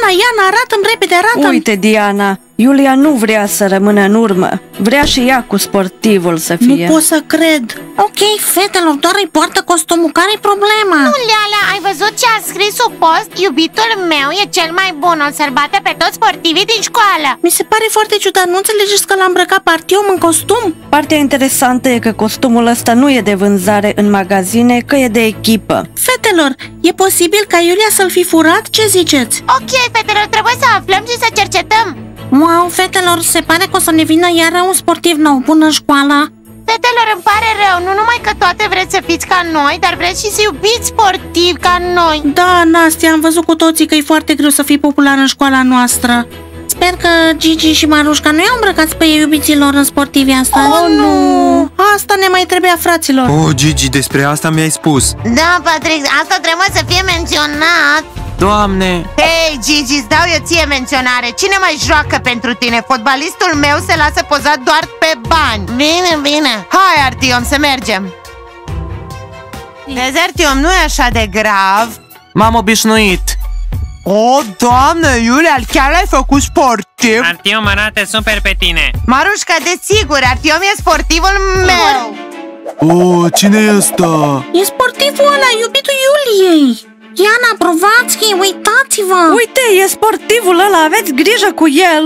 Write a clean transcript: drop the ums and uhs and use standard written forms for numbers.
Iana, arată-mi repede, arată-mi! Uite, Diana, Iulia nu vrea să rămână în urmă. Vrea și ea cu sportivul să fie. Nu pot să cred. Ok, fetelor, doar îi poartă costumul. Care-i problema? Nu, Leala, ai văzut ce a scris sub post? Iubitul meu e cel mai bun, o să-l bate pe toți sportivii din școală. Mi se pare foarte ciudat, nu înțelegeți că l-a îmbrăcat Artyom în costum? Partea interesantă e că costumul ăsta nu e de vânzare în magazine, că e de echipă. Fetelor, e posibil ca Iulia să-l fi furat? Ce ziceți? Ok, fetelor, trebuie să aflăm și să cercetăm. Wow, fetelor, se pare că o să ne vină iară un sportiv nou bun în școală. Fetelor, îmi pare rău, nu numai că toate vreți să fiți ca noi, dar vreți și să iubiți sportivi ca noi. Da, Nastia, am văzut cu toții că e foarte greu să fii popular în școala noastră. Sper că Gigi și Marușca nu i-au îmbrăcat pe iubiților în sportivi astăzi. Oh, nu! Asta ne mai trebuia, fraților. Oh, Gigi, despre asta mi-ai spus. Da, Patrick, asta trebuie să fie menționat. Doamne! Hei, Gigi, îți dau eu ție menționare. Cine mai joacă pentru tine? Fotbalistul meu se lasă pozat doar pe bani. Bine, bine. Hai, Artyom, să mergem. Vezi, Artyom, nu e așa de grav. M-am obișnuit. O, Doamne, Iulia, chiar l-ai făcut sportiv? Artyom arată super pe tine. Marușca, desigur, Artyom e sportivul meu. Oh, cine e ăsta? E sportivul ăla, iubitul Iuliei. Iana, Provațchi, uitați-vă! Uite, e sportivul ăla, aveți grijă cu el!